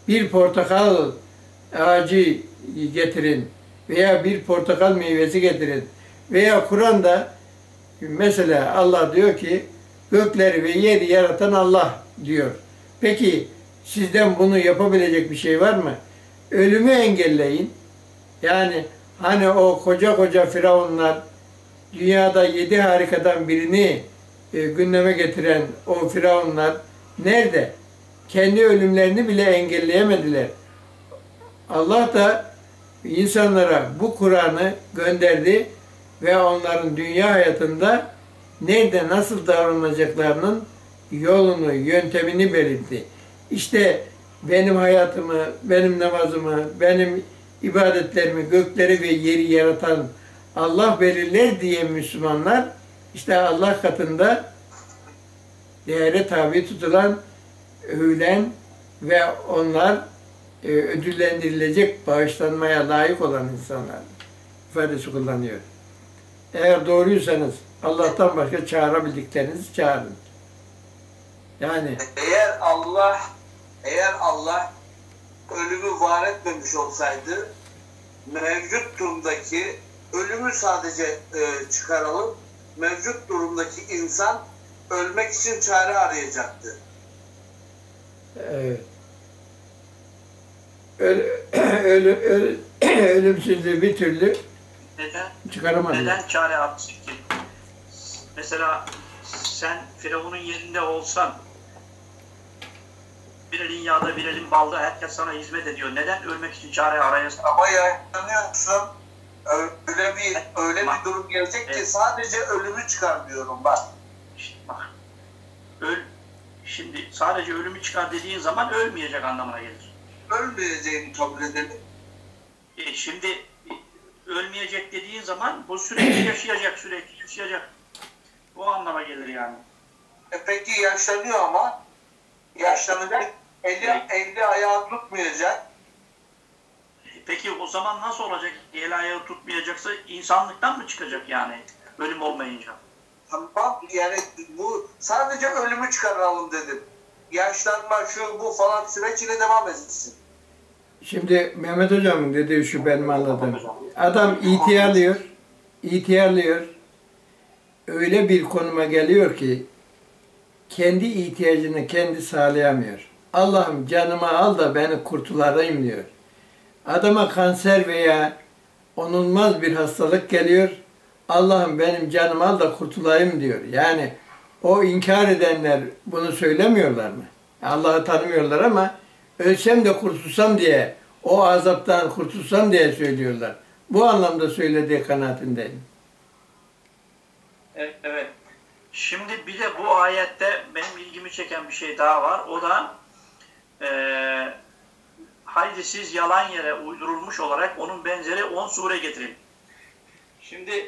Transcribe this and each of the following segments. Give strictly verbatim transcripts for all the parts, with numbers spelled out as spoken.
bir portakal ağacı getirin veya bir portakal meyvesi getirin veya Kur'an'da mesela Allah diyor ki gökleri ve yeri yaratan Allah diyor. Peki sizden bunu yapabilecek bir şey var mı? Ölümü engelleyin. Yani hani o koca koca firavunlar dünyada yedi harikadan birini e, gündeme getiren o firavunlar nerede? Kendi ölümlerini bile engelleyemediler. Allah da insanlara bu Kur'an'ı gönderdi ve onların dünya hayatında nerede nasıl davranacaklarının yolunu, yöntemini belirtti. İşte benim hayatımı, benim namazımı, benim ibadetlerimi, gökleri ve yeri yaratan Allah belirler diye Müslümanlar işte Allah katında değere tabi tutulan, övülen ve onlar e, ödüllendirilecek, bağışlanmaya layık olan insanlar ifadesi kullanıyor. Eğer doğruysanız Allah'tan başka çağırabildiklerinizi çağırın. Yani eğer Allah eğer Allah ölümü var etmemiş olsaydı mevcut durumdaki ölümü sadece e, çıkaralım. Mevcut durumdaki insan ölmek için çare arayacaktı. Evet. Öl, öl, öl, ölümsüzlüğü bir türlü neden, çıkaramadı. Neden çare aratsın ki? Mesela sen Firavun'un yerinde olsan bir elin yağda bir elin balda herkes sana hizmet ediyor. Neden ölmek için çare arayasın? Ama yaşlanıyorsun. Öyle bir öyle bir durum gelecek ki sadece ölümü çıkarmıyorum bak. İşte bak. Öl, şimdi sadece ölümü çıkar dediğin zaman ölmeyecek anlamına gelir. Ölmeyeceğini kabul edelim. E şimdi ölmeyecek dediğin zaman bu sürekli yaşayacak, sürekli yaşayacak. Bu anlama gelir yani. E peki yaşlanıyor ama yaşlanacak, eli, eli ayağı tutmayacak. Peki o zaman nasıl olacak? El ayağı tutmayacaksa insanlıktan mı çıkacak yani ölüm olmayınca? Tamam yani bu sadece ölümü çıkaralım dedim. Yaşlanma şu bu falan süreç yine devam etsin. Şimdi Mehmet Hocam'ın dediği şu benim anladığım. Adam ihtiyarlıyor, ihtiyarlıyor. Öyle bir konuma geliyor ki kendi ihtiyacını kendi sağlayamıyor. Allah'ım canımı al da beni kurtularayım diyor. Adama kanser veya onulmaz bir hastalık geliyor. Allah'ım benim canımı al da kurtulayım diyor. Yani o inkar edenler bunu söylemiyorlar mı? Allah'ı tanımıyorlar ama ölsem de kurtulsam diye, o azaptan kurtulsam diye söylüyorlar. Bu anlamda söylediği kanaatindeyim. Evet. Şimdi bir de bu ayette benim ilgimi çeken bir şey daha var. O da e, haydi siz yalan yere uydurulmuş olarak onun benzeri on sure getirin. Şimdi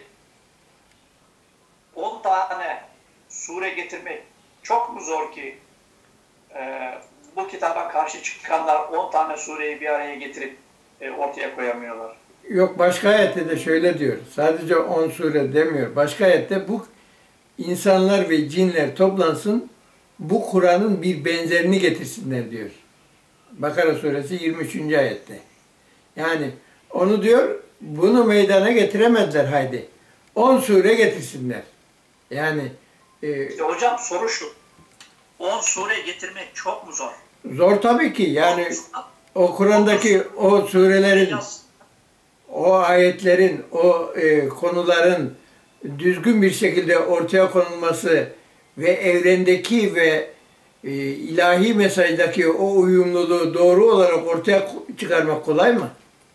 on tane sure getirmek çok mu zor ki e, bu kitaba karşı çıkanlar on tane sureyi bir araya getirip e, ortaya koyamıyorlar? Yok, başka ayette de şöyle diyor. Sadece on sure demiyor. Başka ayette bu insanlar ve cinler toplansın, bu Kur'an'ın bir benzerini getirsinler diyor. Bakara suresi yirmi üçüncü ayette. Yani onu diyor, bunu meydana getiremediler haydi. on sure getirsinler. Yani e, İşte hocam soru şu. on sure getirmek çok mu zor? Zor tabii ki. Yani o Kur'an'daki o surelerin, o ayetlerin, o e, konuların düzgün bir şekilde ortaya konulması ve evrendeki ve e, ilahi mesajdaki o uyumluluğu doğru olarak ortaya çıkarmak kolay mı?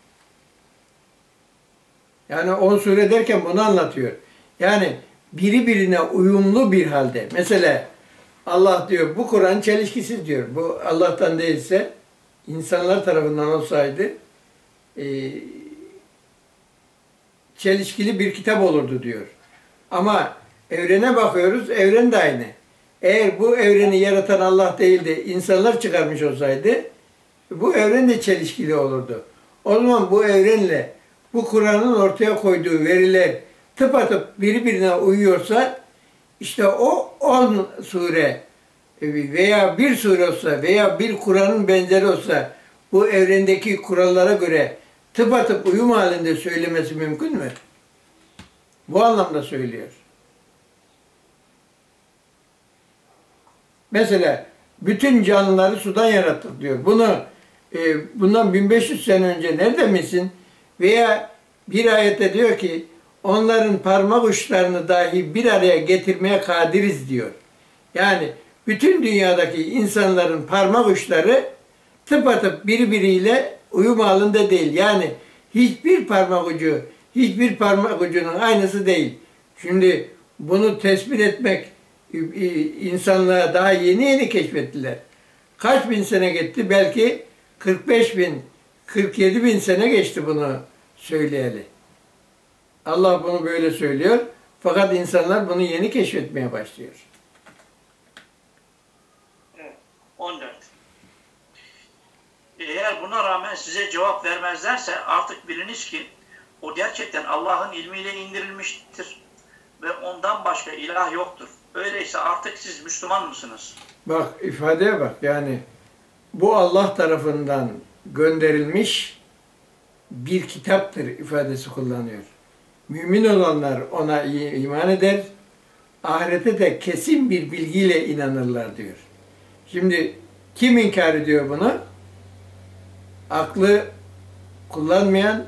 Yani on sure derken bunu anlatıyor. Yani biri birine uyumlu bir halde. Mesela Allah diyor, bu Kur'an çelişkisiz diyor. Bu Allah'tan değilse, insanlar tarafından olsaydı e, çelişkili bir kitap olurdu diyor. Ama evrene bakıyoruz, evren de aynı. Eğer bu evreni yaratan Allah değil de insanlar çıkarmış olsaydı, bu evren de çelişkili olurdu. O zaman bu evrenle bu Kur'an'ın ortaya koyduğu veriler tıpatıp birbirine uyuyorsa, işte o on sure veya bir sure olsa veya bir Kur'an'ın benzeri olsa bu evrendeki kurallara göre tıpatıp uyum halinde söylemesi mümkün mü? Bu anlamda söylüyor. Mesela bütün canlıları sudan yarattık diyor. Bunu e, bundan bin beş yüz sene önce nerede misin? Veya bir ayette diyor ki onların parmak uçlarını dahi bir araya getirmeye kadiriz diyor. Yani bütün dünyadaki insanların parmak uçları tıpatıp birbiriyle uyum halinde değil. Yani hiçbir parmak ucu, hiçbir parmak ucunun aynısı değil. Şimdi bunu tespit etmek insanlığa daha yeni yeni keşfettiler. Kaç bin sene gitti? Belki kırk beş bin, kırk yedi bin sene geçti bunu söyleyeli. Allah bunu böyle söylüyor. Fakat insanlar bunu yeni keşfetmeye başlıyor. Evet. on dört. Eğer buna rağmen size cevap vermezlerse artık biliniz ki o gerçekten Allah'ın ilmiyle indirilmiştir ve ondan başka ilah yoktur. Öyleyse artık siz Müslüman mısınız? Bak ifadeye bak, yani bu Allah tarafından gönderilmiş bir kitaptır ifadesi kullanıyor. Mümin olanlar ona iman eder, ahirete de kesin bir bilgiyle inanırlar diyor. Şimdi kim inkar ediyor bunu? Aklı kullanmayan,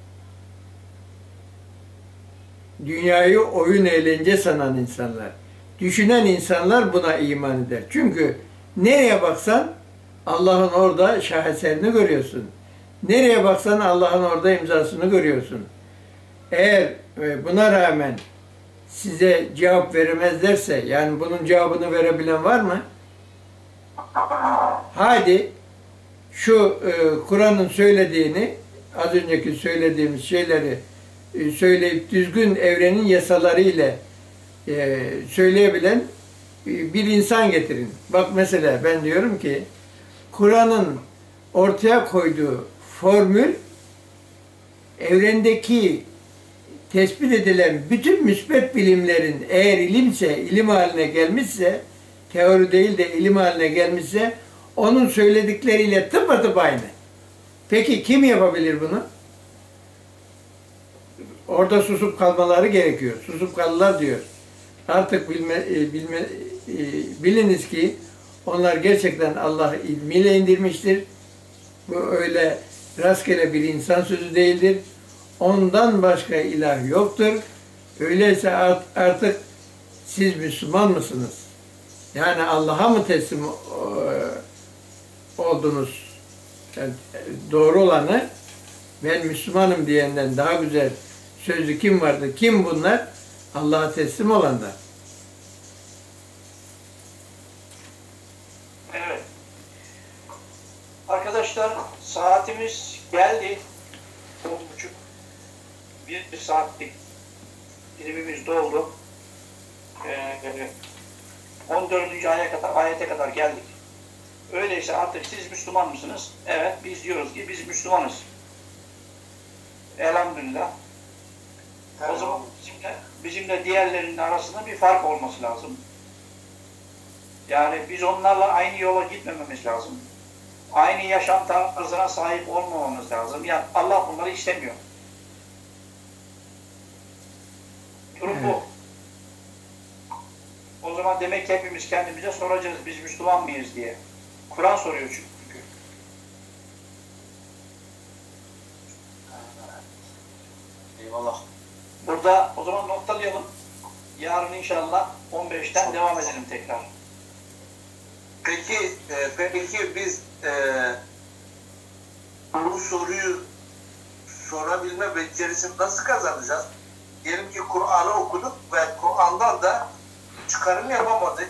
dünyayı oyun eğlence sanan insanlar. Düşünen insanlar buna iman eder. Çünkü nereye baksan Allah'ın orada şaheserini görüyorsun. Nereye baksan Allah'ın orada imzasını görüyorsun. Eğer buna rağmen size cevap veremezlerse, yani bunun cevabını verebilen var mı? Hadi şu e, Kur'an'ın söylediğini, az önceki söylediğimiz şeyleri e, söyleyip düzgün evrenin yasaları ile e, söyleyebilen e, bir insan getirin. Bak mesela ben diyorum ki Kur'an'ın ortaya koyduğu formül evrendeki tespit edilen bütün müsbet bilimlerin eğer ilimse, ilim haline gelmişse, teori değil de ilim haline gelmişse onun söyledikleriyle tıpatıp aynı. Peki kim yapabilir bunu? Orada susup kalmaları gerekiyor. Susup kalırlar diyor. Artık bilme, bilme, biliniz ki onlar gerçekten Allah ilmiyle indirmiştir. Bu öyle rastgele bir insan sözü değildir. Ondan başka ilah yoktur. Öyleyse artık siz Müslüman mısınız? Yani Allah'a mı teslim oldunuz? Yani doğru olanı ben Müslümanım diyenden daha güzel sözü kim vardı? Kim bunlar? Allah'a teslim olanlar. Evet. Arkadaşlar saatimiz geldi. On buçuk. Bir saatlik dilimimiz doldu. Ee, on dördüncü ayete kadar, ayete kadar geldik. Öyleyse artık siz Müslüman mısınız? Evet, biz diyoruz ki biz Müslümanız. Elhamdülillah. O zaman bizimle, bizimle diğerlerinin arasında bir fark olması lazım. Yani biz onlarla aynı yola gitmememiz lazım. Aynı yaşam tarzına sahip olmamamız lazım. Yani Allah bunları istemiyor. Durum bu. O zaman demek ki hepimiz kendimize soracağız biz Müslüman mıyız diye. Kur'an soruyor çünkü. Eyvallah. Burada o zaman noktalayalım. Yarın inşallah on beşten devam edelim tekrar. Peki, e, peki biz e, bu soruyu sorabilme becerisini nasıl kazanacağız? Diyelim ki Kur'an'ı okuduk ve Kur'an'dan da çıkarım yapamadık.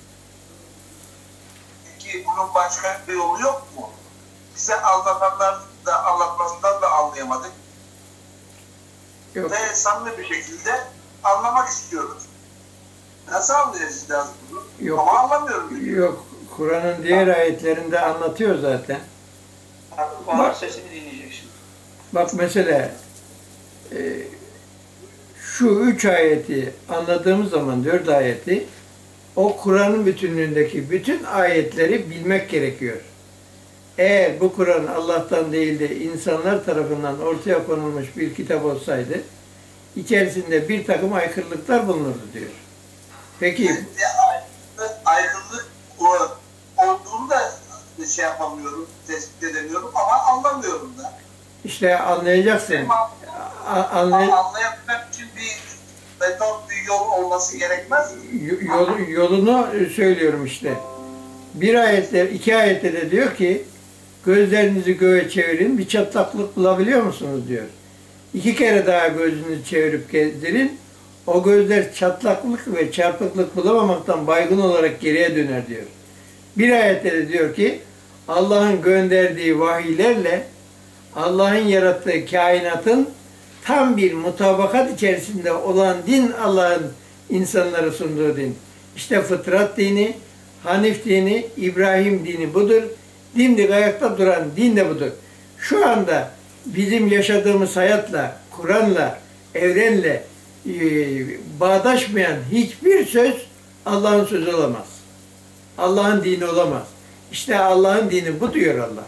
Peki bunun başka bir yolu yok mu? Bize anlatanlar da anlatmasından da anlayamadık. Yok. Ve samimi bir şekilde anlamak istiyoruz. Nasıl anlayacağız bunu? Yok. Ama anlamıyorum. Yok. Kur'an'ın diğer ayetlerinde anlatıyor zaten. Bak, sesini dinleyeceksin. Bak mesela e, şu üç ayeti anladığımız zaman, dört ayeti, o Kur'an'ın bütünlüğündeki bütün ayetleri bilmek gerekiyor. eğer bu Kur'an Allah'tan değil de insanlar tarafından ortaya konulmuş bir kitap olsaydı, içerisinde bir takım aykırılıklar bulunurdu diyor. Peki aykırılık olduğunu da şey yapamıyorum, tespit edemiyorum ama anlamıyorum da. işte anlayacaksın. Anlay Anlayabilmek için bir metot, bir yol olması gerekmez mi? Yol, yolunu söylüyorum işte. Bir ayette, iki ayette de diyor ki, gözlerinizi göğe çevirin, bir çatlaklık bulabiliyor musunuz diyor. İki kere daha gözünüzü çevirip gezdirin, o gözler çatlaklık ve çarpıklık bulamamaktan baygın olarak geriye döner diyor. Bir ayette de diyor ki, Allah'ın gönderdiği vahiylerle Allah'ın yarattığı kainatın tam bir mutabakat içerisinde olan din Allah'ın insanlara sunduğu din. İşte fıtrat dini, Hanif dini, İbrahim dini budur. Dimdik ayakta duran din de budur. Şu anda bizim yaşadığımız hayatla, Kur'an'la, evrenle e, bağdaşmayan hiçbir söz Allah'ın sözü olamaz. Allah'ın dini olamaz. İşte Allah'ın dini bu diyor Allah.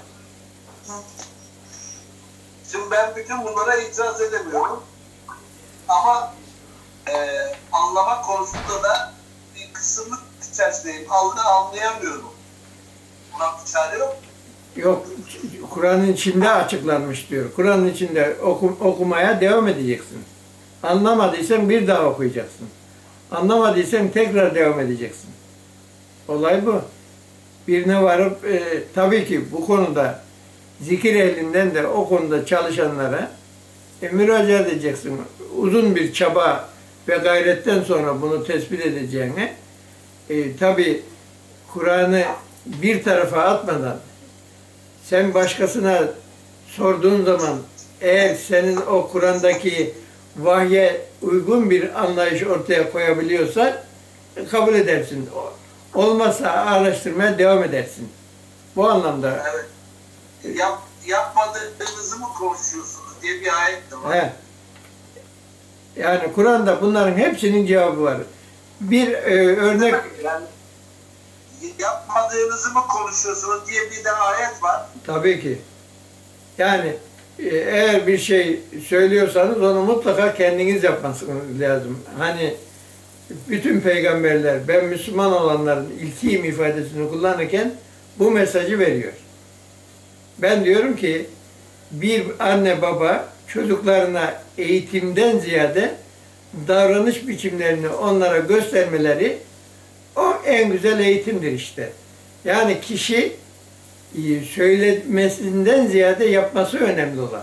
Şimdi ben bütün bunlara itiraz edemiyorum. Ama e, anlama konusunda da bir kısımlık içerisindeyim. Anla, anlayamıyorum. Buna bir çare yok. Yok, Kur'an'ın içinde açıklanmış diyor. Kur'an'ın içinde oku, okumaya devam edeceksin. Anlamadıysan bir daha okuyacaksın. Anlamadıysan tekrar devam edeceksin. Olay bu. Birine varıp, e, tabii ki bu konuda zikir ehlinden de o konuda çalışanlara e, müracaat edeceksin. Uzun bir çaba ve gayretten sonra bunu tespit edeceğine e, tabii Kur'an'ı bir tarafa atmadan sen başkasına sorduğun zaman eğer senin o Kur'an'daki vahye uygun bir anlayış ortaya koyabiliyorsa e, kabul edersin. Olmazsa araştırmaya devam edersin. Bu anlamda. Evet. Yap, yapmadığınızı mı konuşuyorsunuz diye bir ayet de var. He. Yani Kur'an'da bunların hepsinin cevabı var. Bir e, örnek... Yani, yapmadığınızı mı konuşuyorsunuz diye bir de ayet var. Tabii ki. Yani e, eğer bir şey söylüyorsanız onu mutlaka kendiniz yapmanız lazım. Hani bütün peygamberler, ben Müslüman olanların ilkiyim ifadesini kullanırken bu mesajı veriyor. Ben diyorum ki bir anne baba çocuklarına eğitimden ziyade davranış biçimlerini onlara göstermeleri o en güzel eğitimdir işte. Yani kişi söylemesinden ziyade yapması önemli olan.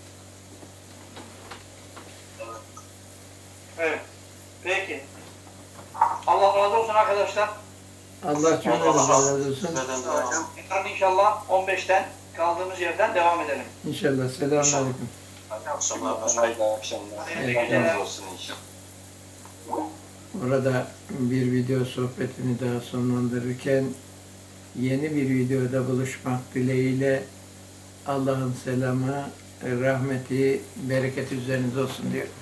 Evet. Peki. Allah razı olsun arkadaşlar. Allah cümlemize razı olsun. Yarın inşallah on beşten kaldığımız yerden devam edelim. İnşallah. Selamünaleyküm. Akşamlar, hayırlı akşamlar. Hayırlı Evet, geceler. olsun inşallah. Orada bir video sohbetini daha sonlandırırken yeni bir videoda buluşmak dileğiyle Allah'ın selamı, rahmeti, bereketi üzerinize olsun diyorum.